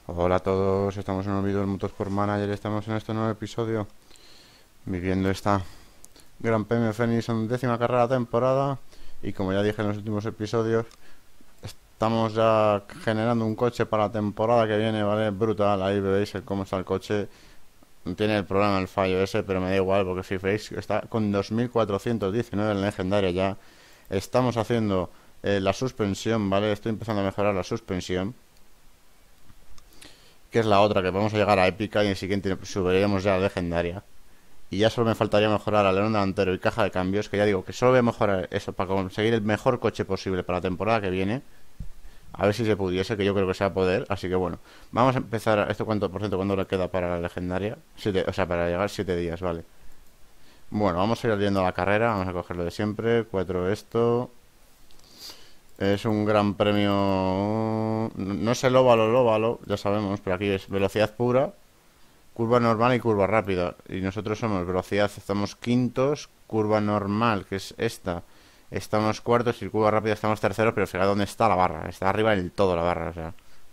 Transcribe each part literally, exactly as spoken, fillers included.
Hola a todos, estamos en un vídeo del Motorsport Manager y estamos en este nuevo episodio viviendo esta Gran Premio Phoenix en décima carrera de temporada. Y como ya dije en los últimos episodios, estamos ya generando un coche para la temporada que viene, ¿vale? Brutal, ahí veis el cómo está el coche. Tiene el problema, el fallo ese, pero me da igual porque si veis está con dos mil cuatrocientos diecinueve en legendaria ya. Estamos haciendo eh, la suspensión, ¿vale? Estoy empezando a mejorar la suspensión, que es la otra, que vamos a llegar a épica y en el siguiente subiremos ya a legendaria. Y ya solo me faltaría mejorar alerón delantero y caja de cambios, que ya digo que solo voy a mejorar eso para conseguir el mejor coche posible para la temporada que viene. A ver si se pudiese, que yo creo que se va a poder. Así que bueno, vamos a empezar. ¿Esto cuánto por ciento cuándo le queda para la legendaria? Siete, o sea, para llegar siete días, vale. Bueno, vamos a ir viendo la carrera. Vamos a cogerlo de siempre. Cuatro esto. Es un gran premio. No es el óvalo, el óvalo, ya sabemos, pero aquí es velocidad pura, curva normal y curva rápida. Y nosotros somos velocidad, estamos quintos, curva normal, que es esta, estamos cuartos, y curva rápida estamos terceros, pero fíjate dónde está la barra. Está arriba del todo la barra, o sea.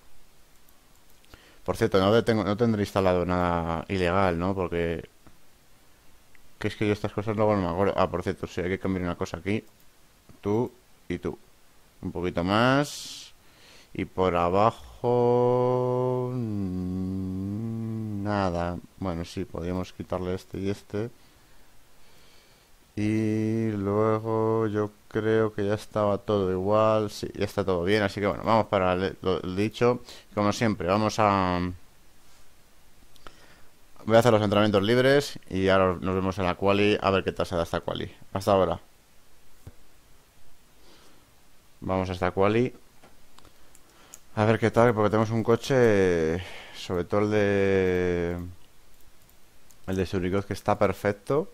Por cierto, no, tengo, no tendré instalado nada ilegal, ¿no? Porque... que es que yo estas cosas luego no me acuerdo. Ah, por cierto, sí, hay que cambiar una cosa aquí. Tú y tú. Un poquito más. Y por abajo... nada. Bueno, sí, podríamos quitarle este y este. Y luego yo creo que ya estaba todo igual. Sí, ya está todo bien. Así que bueno, vamos para lo dicho. Como siempre, vamos a... voy a hacer los entrenamientos libres y ahora nos vemos en la quali. A ver qué tal se da esta quali. Hasta ahora. Vamos a esta quali. A ver qué tal, porque tenemos un coche, sobre todo el de... el de Surikoz, que está perfecto.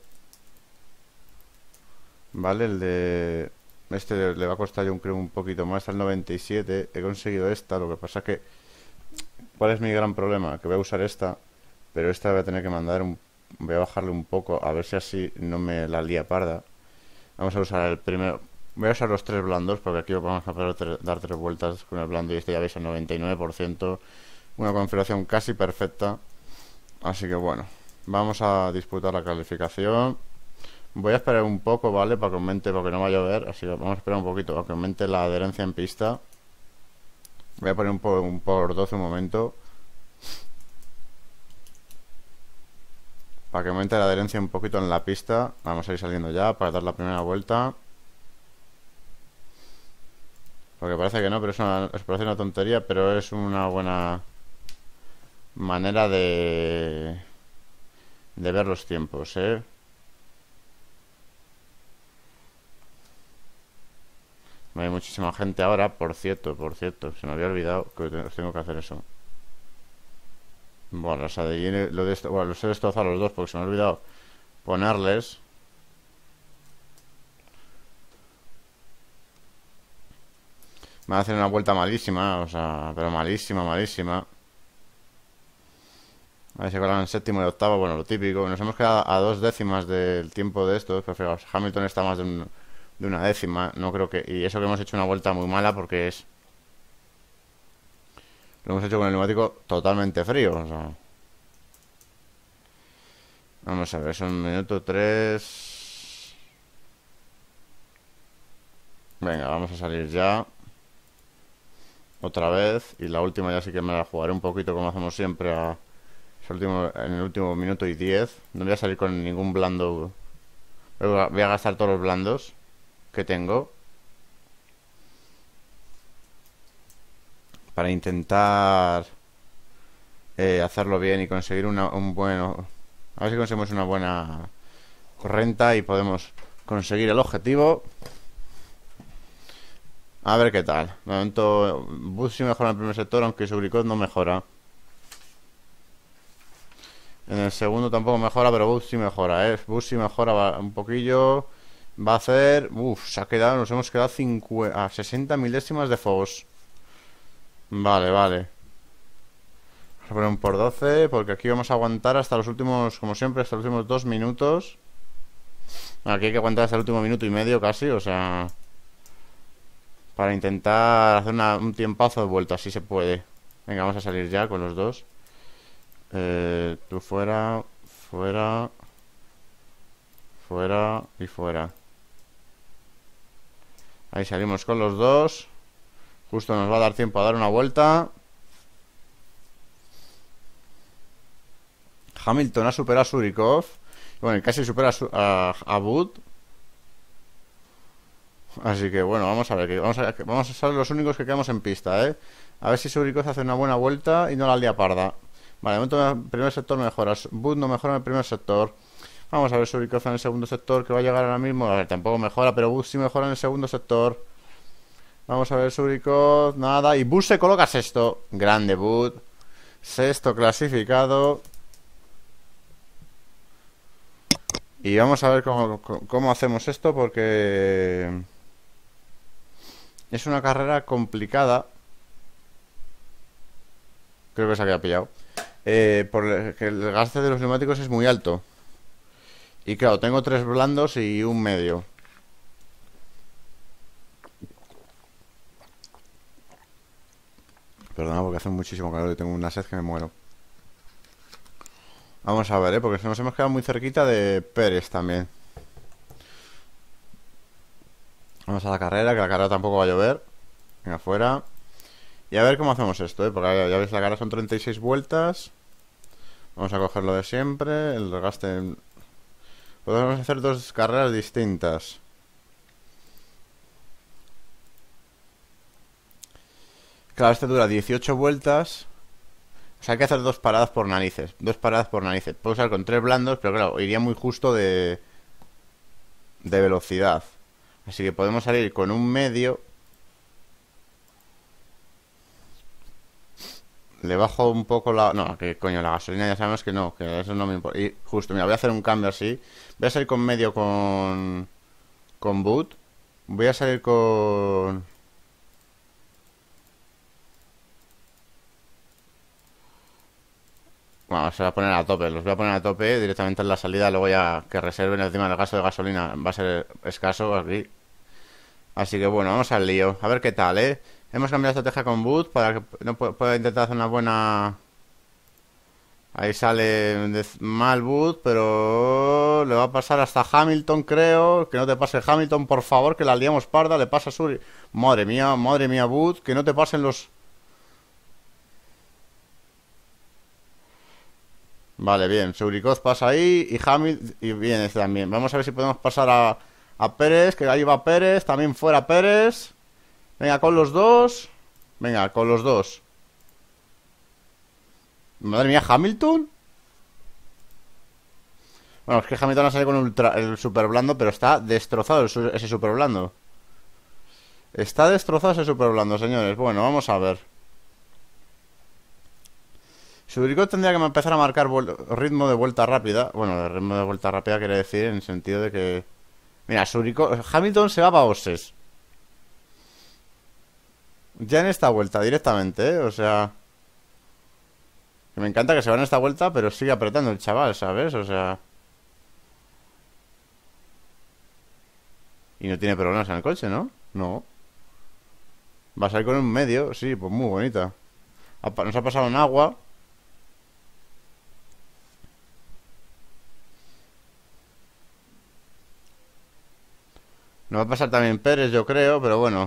Vale, el de... este le va a costar yo creo un poquito más, al noventa y siete. He conseguido esta, lo que pasa es que... ¿cuál es mi gran problema? Que voy a usar esta, pero esta voy a tener que mandar un... voy a bajarle un poco, a ver si así no me la lía parda. Vamos a usar el primero... voy a usar los tres blandos, porque aquí vamos a poder tre- dar tres vueltas con el blando. Y este ya veis el noventa y nueve por ciento. Una configuración casi perfecta. Así que bueno, vamos a disputar la calificación. Voy a esperar un poco, ¿vale? Para que aumente, porque no va a llover. Así que vamos a esperar un poquito para que aumente la adherencia en pista. Voy a poner un, po un por doce un momento, para que aumente la adherencia un poquito en la pista. Vamos a ir saliendo ya para dar la primera vuelta. Porque parece que no, pero es una, es parece una tontería, pero es una buena manera de de ver los tiempos, ¿eh? Hay muchísima gente ahora, por cierto, por cierto, se me había olvidado que tengo que hacer eso. Bueno, o sea, de, lo de esto, bueno, los he destrozado los dos porque se me ha olvidado ponerles. Me va a hacer una vuelta malísima, o sea, pero malísima, malísima. A ver si colan en séptimo y octavo, bueno, lo típico. Nos hemos quedado a dos décimas del tiempo de estos, pero fijaos, Hamilton está más de, un, de una décima, no creo que... y eso que hemos hecho una vuelta muy mala porque es... lo hemos hecho con el neumático totalmente frío, o sea... vamos a ver, son minuto tres. Venga, vamos a salir ya. Otra vez. Y la última ya sí que me la jugaré un poquito como hacemos siempre a... último, en el último minuto y diez. No voy a salir con ningún blando. Voy a gastar todos los blandos que tengo para intentar eh, hacerlo bien y conseguir una, un bueno... a ver si conseguimos una buena renta y podemos conseguir el objetivo. A ver qué tal. De momento Bus sí mejora en el primer sector, aunque Surikoz no mejora. En el segundo tampoco mejora, pero Bus sí mejora, ¿eh? Bus sí mejora un poquillo. Va a hacer... uff, se ha quedado... nos hemos quedado cincuenta, a sesenta milésimas de Fos. Vale, vale. Vamos a poner un por doce, porque aquí vamos a aguantar hasta los últimos... como siempre, hasta los últimos dos minutos. Aquí hay que aguantar hasta el último minuto y medio casi, o sea... para intentar hacer una, un tiempazo de vuelta, si se puede. Venga, vamos a salir ya con los dos. Eh, tú fuera, fuera, fuera y fuera. Ahí salimos con los dos. Justo nos va a dar tiempo a dar una vuelta. Hamilton ha superado a Surikov. Bueno, y casi supera a, Su- a, a Wood. Así que bueno, vamos a ver. Que vamos a, que vamos a ser los únicos que quedamos en pista, ¿eh? A ver si Surikov hace una buena vuelta y no la lía parda. Vale, de momento el primer sector mejora. Wood no mejora en el primer sector. Vamos a ver Surikov en el segundo sector, que va a llegar ahora mismo. A ver, tampoco mejora, pero Wood sí mejora en el segundo sector. Vamos a ver Surikov, nada. Y Wood se coloca sexto. Grande Wood. Sexto clasificado. Y vamos a ver cómo, cómo hacemos esto, porque es una carrera complicada. Creo que se había pillado. Eh, porque el gasto de los neumáticos es muy alto. Y claro, tengo tres blandos y un medio. Perdona porque hace muchísimo calor y tengo una sed que me muero. Vamos a ver, ¿eh? Porque nos hemos quedado muy cerquita de Pérez también. Vamos a la carrera, que la carrera tampoco va a llover. Venga, fuera. Y a ver cómo hacemos esto, ¿eh? Porque ya veis, la carrera son treinta y seis vueltas. Vamos a coger lo de siempre. El desgaste. Podemos hacer dos carreras distintas. Claro, este dura dieciocho vueltas. O sea, hay que hacer dos paradas por narices. Dos paradas por narices. Puedo usar con tres blandos, pero claro, iría muy justo de, de velocidad. Así que podemos salir con un medio. Le bajo un poco la... No, que coño, la gasolina ya sabemos que no, que eso no me importa. Y justo, mira, voy a hacer un cambio así. Voy a salir con medio con... Con boot. Voy a salir con... Bueno, se va a poner a tope. Los voy a poner a tope directamente en la salida. Luego ya que reserven encima del gasto de gasolina. Va a ser escaso aquí. Así que bueno, vamos al lío. A ver qué tal, ¿eh? Hemos cambiado de estrategia con boot para que no pu- pueda intentar hacer una buena... Ahí sale de- mal boot, pero le va a pasar hasta Hamilton, creo. Que no te pase Hamilton, por favor, que la liamos parda. Le pasa a Suri. Madre mía, madre mía, boot. Que no te pasen los... Vale, bien. Surikov pasa ahí y Hamilton... Y bien, este también. Vamos a ver si podemos pasar a, a Pérez, que ahí va Pérez. También fuera Pérez. Venga, con los dos. Venga, con los dos. Madre mía, Hamilton. Bueno, es que Hamilton ha salido con ultra- el super blando, pero está destrozado el su- ese super blando. Está destrozado ese super blando, señores. Bueno, vamos a ver. Surikov tendría que empezar a marcar vuel- ritmo de vuelta rápida. Bueno, el ritmo de vuelta rápida quiere decir en el sentido de que... Mira, Surikov... Hamilton se va para boxes. Ya en esta vuelta, directamente, ¿eh? O sea... Que me encanta que se va en esta vuelta, pero sigue apretando el chaval, ¿sabes? O sea... Y no tiene problemas en el coche, ¿no? No. Va a salir con un medio, sí, pues muy bonita. Ha pa- Nos ha pasado en agua. Nos va a pasar también Pérez, yo creo, pero bueno.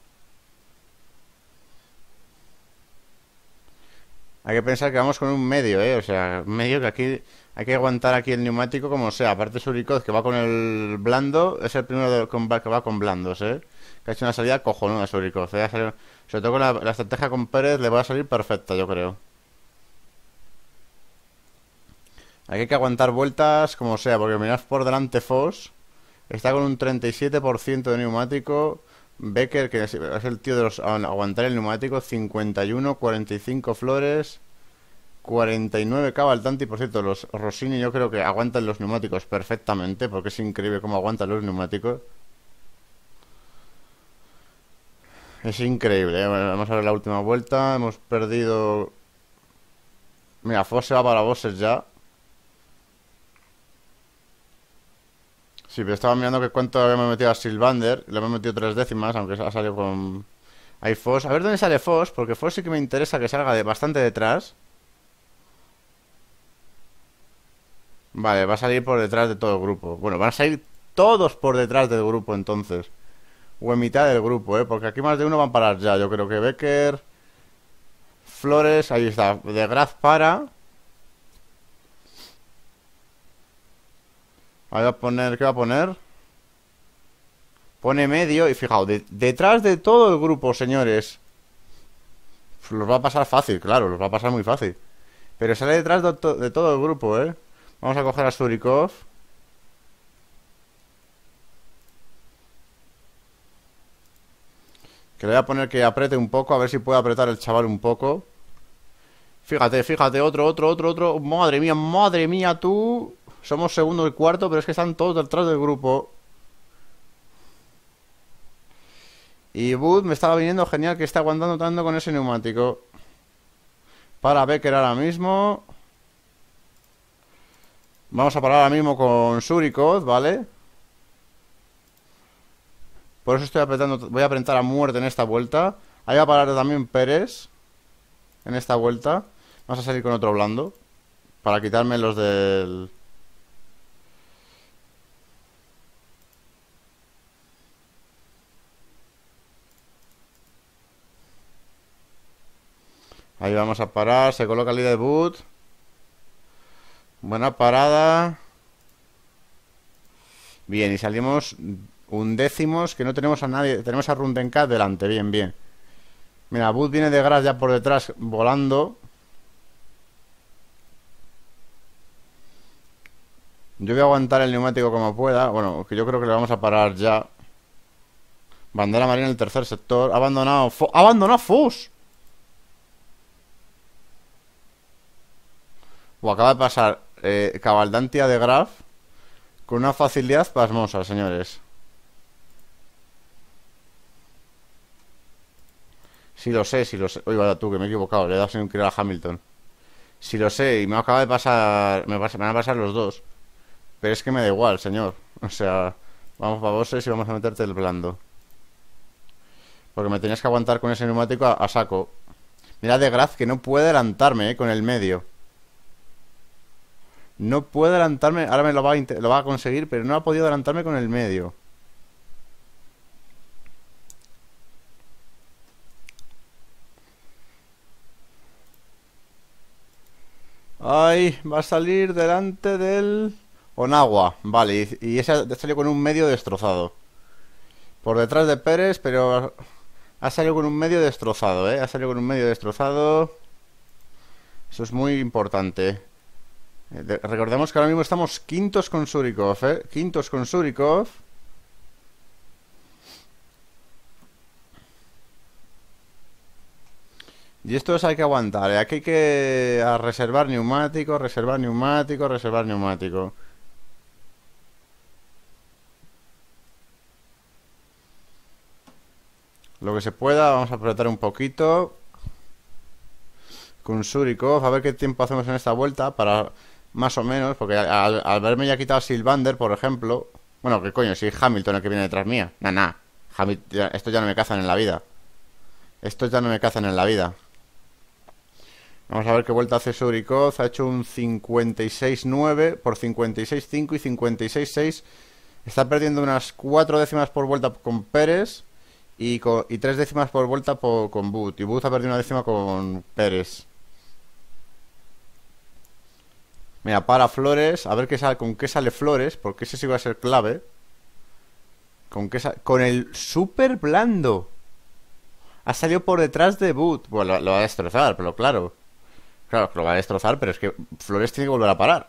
Hay que pensar que vamos con un medio, ¿eh? O sea, un medio que aquí hay que aguantar aquí el neumático como sea. Aparte Surikov, que va con el blando, es el primero de- con- que va con blandos, ¿eh? Que ha hecho una salida cojonuda Surikov. ¿Eh? Ha salido- sobre todo con la, la estrategia con Pérez le va a salir perfecta, yo creo. Aquí hay que aguantar vueltas como sea, porque mirad por delante Foss. Está con un treinta y siete por ciento de neumático. Becker, que es es el tío de los aguantar el neumático, cincuenta y uno, cuarenta y cinco Flores, cuarenta y nueve Cavaltanti. Por cierto, los Rossini yo creo que aguantan los neumáticos perfectamente, porque es increíble cómo aguantan los neumáticos. Es increíble, ¿eh? Bueno, vamos a ver la última vuelta. Hemos perdido... Mira, Foss se va para bosses ya. Sí, pero estaba mirando que cuánto habíamos metido a Silvander. Le hemos metido tres décimas, aunque ha salido con... Hay Foss. A ver dónde sale Foss, porque Foss sí que me interesa que salga de bastante detrás. Vale, va a salir por detrás de todo el grupo. Bueno, van a salir todos por detrás del grupo entonces. O en mitad del grupo, ¿eh? Porque aquí más de uno van a parar ya. Yo creo que Becker, Flores, ahí está. De Graz para. Ahí va a poner, ¿qué va a poner? Pone medio y fijaos, de- detrás de todo el grupo, señores. Los va a pasar fácil, claro, los va a pasar muy fácil. Pero sale detrás de, to- de todo el grupo, ¿eh? Vamos a coger a Surikov. Que le voy a poner que apriete un poco, a ver si puede apretar el chaval un poco. Fíjate, fíjate, otro, otro, otro, otro. Madre mía, madre mía, tú. Somos segundo y cuarto, pero es que están todos detrás del grupo. Y Wood me estaba viniendo genial que está aguantando tanto con ese neumático. Para Becker ahora mismo. Vamos a parar ahora mismo con Surikov, ¿vale? Por eso estoy apretando, voy a apretar a muerte en esta vuelta. Ahí va a parar también Pérez. En esta vuelta. Vamos a salir con otro blando. Para quitarme los del... Ahí vamos a parar. Se coloca el líder boot. Buena parada. Bien, y salimos undécimos, que no tenemos a nadie. Tenemos a Rundenkat delante, bien, bien. Mira, Boot viene de Gras ya por detrás volando. Yo voy a aguantar el neumático como pueda. Bueno, que yo creo que le vamos a parar ya. Bandera amarilla en el tercer sector. Ha abandonado... Fo ¡Ha abandonado Foss! O acaba de pasar eh, Cavaldantia de Graf con una facilidad pasmosa, señores. Si lo sé, si lo sé. Uy, vaya tú, que me he equivocado. Le he dado sin querer a Hamilton. Si lo sé, y me acaba de pasar. Me, pasa- me van a pasar los dos. Pero es que me da igual, señor. O sea, vamos para bosses y vamos a meterte el blando. Porque me tenías que aguantar con ese neumático a, a saco. Mira de Graz que no puede adelantarme, eh, con el medio. No puede adelantarme. Ahora me lo va a, inte- lo va a conseguir, pero no ha podido adelantarme con el medio. Ay, va a salir delante del Onagua. Vale, y, y ese salió con un medio destrozado. Por detrás de Pérez, pero ha salido con un medio destrozado, ¿eh? Ha salido con un medio destrozado. Eso es muy importante. Eh, de- recordemos que ahora mismo estamos quintos con Surikov, ¿eh? Quintos con Surikov. Y esto es hay que aguantar, ¿eh? Aquí hay que a reservar neumático, reservar neumático, reservar neumático. Lo que se pueda, vamos a apretar un poquito. Con Surikov, a ver qué tiempo hacemos en esta vuelta. Para más o menos, porque al, al verme ya quitado Silvander, por ejemplo. Bueno, ¿qué coño? Si es Hamilton el que viene detrás mía. Nah, nah. Hamil- ya- esto ya no me cazan en la vida. Estos ya no me cazan en la vida. Vamos a ver qué vuelta hace Surikov. Ha hecho un cincuenta y seis nueve por cincuenta y seis cinco y cincuenta y seis seis. Está perdiendo unas cuatro décimas por vuelta con Pérez y, co- y tres décimas por vuelta po- con Boot. Y Boot ha perdido una décima con Pérez. Mira, para Flores, a ver qué sale, con qué sale Flores, porque ese sí va a ser clave. Con qué sa- con el super blando. Ha salido por detrás de Boot. Bueno, lo, lo va a destrozar, pero claro. Claro, que lo va a destrozar, pero es que Flores tiene que volver a parar.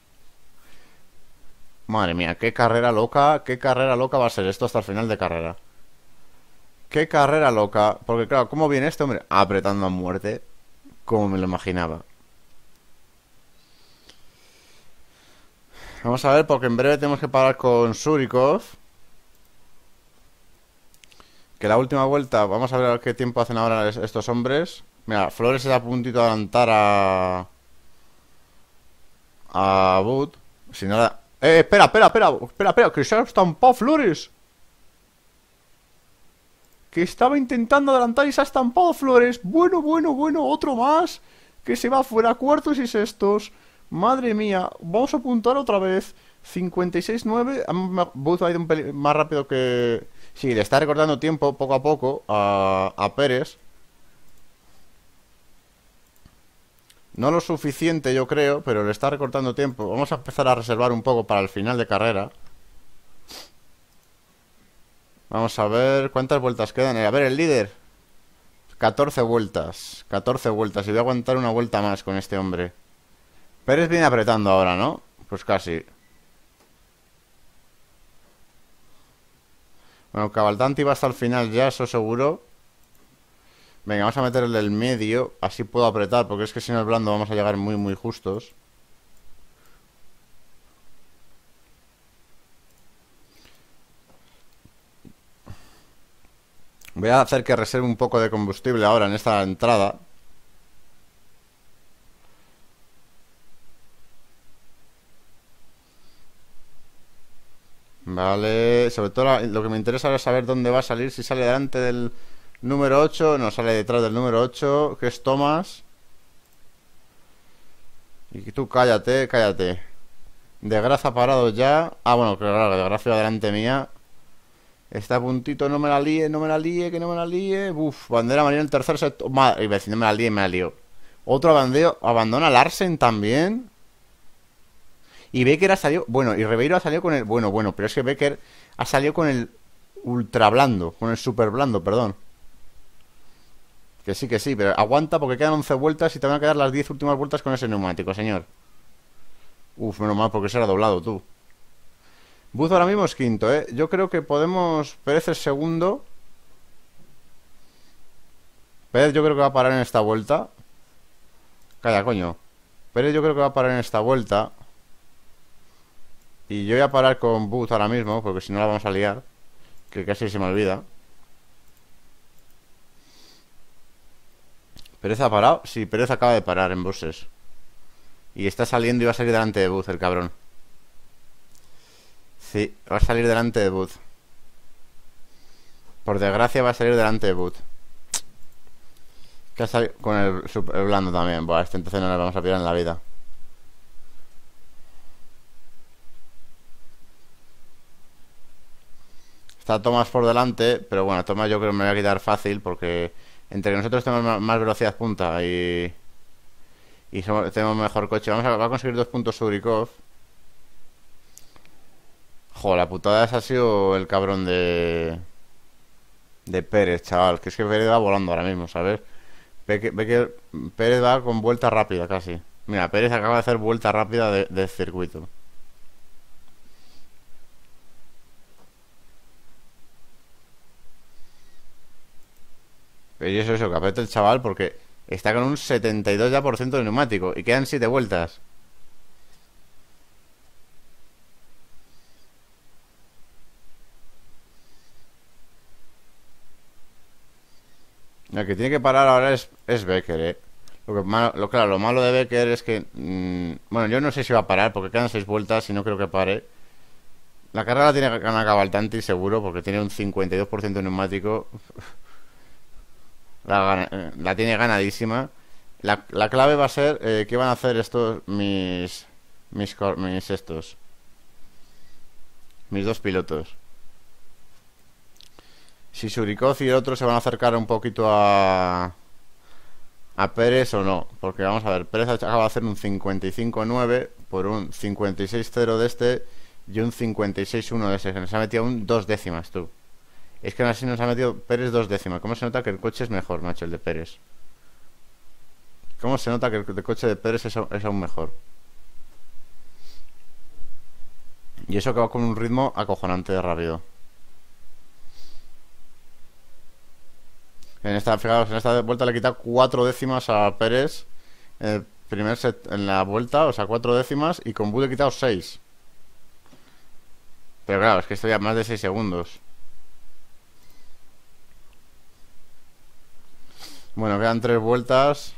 Madre mía, qué carrera loca, qué carrera loca va a ser esto hasta el final de carrera. Qué carrera loca. Porque claro, ¿cómo viene este hombre? Apretando a muerte. Como me lo imaginaba. Vamos a ver, porque en breve tenemos que parar con Surikov. Que la última vuelta, vamos a ver qué tiempo hacen ahora es- estos hombres. Mira, Flores está a puntito de adelantar a... A Wood. Si nada... Eh, espera, espera, espera, espera, espera, que se ha estampado Flores. que estaba intentando adelantar y se ha estampado Flores. Bueno, bueno, bueno, otro más. Que se va fuera, cuartos y sextos. Madre mía, vamos a apuntar otra vez. cincuenta y seis nueve. Booth ha ido un pelín más rápido que... Sí, le está recortando tiempo poco a poco a, a Pérez. No lo suficiente, yo creo, pero le está recortando tiempo. Vamos a empezar a reservar un poco para el final de carrera. Vamos a ver cuántas vueltas quedan. A ver, el líder. catorce vueltas. catorce vueltas. Y voy a aguantar una vuelta más con este hombre. Pérez viene apretando ahora, ¿no? Pues casi. Bueno, Cavalcanti va hasta el final ya, eso seguro. Venga, vamos a meterle el medio. Así puedo apretar, porque es que si no es blando vamos a llegar muy, muy justos. Voy a hacer que reserve un poco de combustible ahora en esta entrada. Vale, sobre todo la- lo que me interesa ahora es saber dónde va a salir. Si sale delante del número ocho, no, sale detrás del número ocho, que es Thomas. Y tú cállate, cállate. De Gracia parado ya. Ah, bueno, claro, de Gracia va delante mía. Está a puntito, no me la líe, no me la líe, que no me la líe. Uf, bandera amarilla en el tercer sector. Madre, iba a decir, no me la líe, me la lío. Otro abandeo, abandona Larsen también. Y Becker ha salido. Bueno, y Ribeiro ha salido con el. Bueno, bueno, pero es que Becker ha salido con el ultra blando. Con el super blando, perdón. Que sí, que sí, pero aguanta porque quedan once vueltas y te van a quedar las diez últimas vueltas con ese neumático, señor. Uf, menos mal porque será doblado tú. Buz ahora mismo es quinto, ¿eh? Yo creo que podemos... Pérez es segundo. Pérez yo creo que va a parar en esta vuelta. Calla, coño. Pérez yo creo que va a parar en esta vuelta. Y yo voy a parar con Buz ahora mismo, porque si no la vamos a liar. Que casi se me olvida. ¿Pérez ha parado? Sí, Pérez acaba de parar en buses. Y está saliendo y va a salir delante de Buz, el cabrón. Sí, va a salir delante de Buz. Por desgracia va a salir delante de Buz. Que ha salido con el, super, el blando también. Buah, este entonces no le vamos a pillar en la vida. Está Tomás por delante, pero bueno, Tomás yo creo que me voy a quitar fácil porque entre que nosotros tenemos más velocidad punta y y somos, tenemos mejor coche. Vamos a, va a conseguir dos puntos Surikov. Joder, la putada esa ha sido el cabrón de de Pérez, chaval. Que es que Pérez va volando ahora mismo, ¿sabes? Ve que, ve que Pérez va con vuelta rápida casi. Mira, Pérez acaba de hacer vuelta rápida de, de circuito. Pero y eso, eso, que apriete el chaval porque está con un setenta y dos ya por ciento de neumático y quedan siete vueltas. El que tiene que parar ahora es, es Becker, eh. Lo que malo, lo, claro, lo malo de Becker es que... Mmm, bueno, yo no sé si va a parar porque quedan seis vueltas y no creo que pare. La carrera la tiene que ganar Cavalcanti seguro porque tiene un cincuenta y dos por ciento de neumático. La, gana- eh, la tiene ganadísima. La, la clave va a ser eh, qué van a hacer estos mis mis cor- mis estos mis dos pilotos. Si Surikov y el otro se van a acercar un poquito a a Pérez o no, porque vamos a ver, Pérez acaba de hacer un cincuenta y cinco nueve por un cincuenta y seis cero de este y un cincuenta y seis uno de ese, que nos ha metido un dos décimas, tú. Es que aún así nos ha metido Pérez dos décimas. ¿Cómo se nota que el coche es mejor, macho, el de Pérez? ¿Cómo se nota que el coche de Pérez es, es aún mejor? Y eso que va con un ritmo acojonante de rápido. En esta, fijaos, en esta vuelta le quita cuatro décimas a Pérez. En el primer set, en la vuelta, o sea, cuatro décimas. Y con Bud le he quitado seis. Pero claro, es que estoy a más de seis segundos. Bueno, quedan tres vueltas.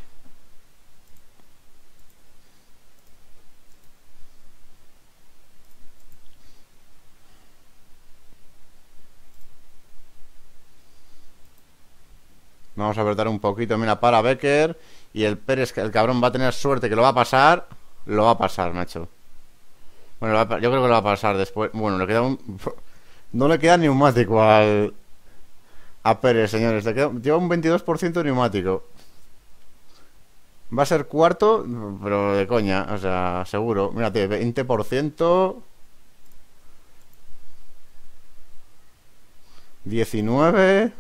Vamos a apretar un poquito, mira, para Becker. Y el Pérez, el cabrón va a tener suerte que lo va a pasar. Lo va a pasar, macho. Bueno, yo creo que lo va a pasar después. Bueno, le queda un... No le queda neumático al... A Pérez, señores. Le queda... Lleva un veintidós por ciento de neumático. Va a ser cuarto, pero de coña. O sea, seguro. Mírate, veinte por ciento... diecinueve...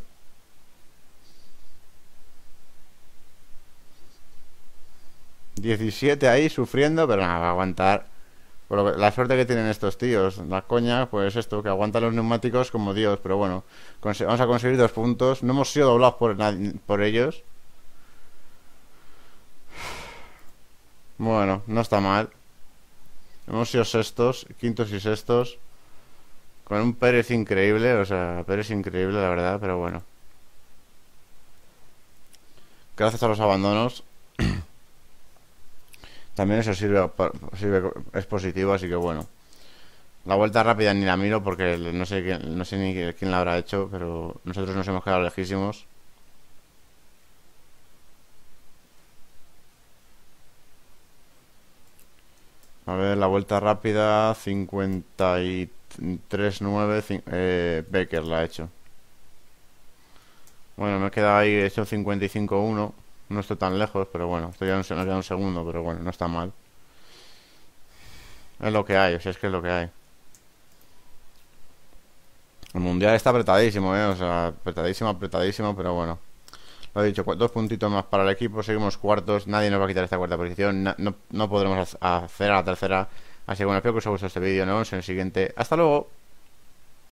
diecisiete ahí sufriendo, pero nada, va a aguantar. Por lo que, la suerte que tienen estos tíos. La coña, pues esto, que aguantan los neumáticos como Dios. Pero bueno, vamos a conseguir dos puntos. No hemos sido doblados por, por ellos. Bueno, no está mal. Hemos sido sextos, quintos y sextos. Con un Pérez increíble. O sea, Pérez increíble, la verdad, pero bueno. Gracias a los abandonos. También eso sirve, sirve, es positivo, así que bueno. La vuelta rápida ni la miro porque no sé quién, no sé ni quién la habrá hecho, pero nosotros nos hemos quedado lejísimos. A ver, la vuelta rápida cincuenta y tres nueve, eh, Becker la ha hecho. Bueno, me he quedado ahí, he hecho cincuenta y cinco uno. No estoy tan lejos, pero bueno, estoy ya no me queda un segundo, pero bueno, no está mal. Es lo que hay, o sea, es que es lo que hay. El mundial está apretadísimo, eh, o sea, apretadísimo, apretadísimo, pero bueno. Lo he dicho, dos puntitos más para el equipo, seguimos cuartos, nadie nos va a quitar esta cuarta posición, no, no, no podremos hacer a la tercera. Así que bueno, espero que os haya gustado este vídeo, nos vemos en el siguiente. Hasta luego.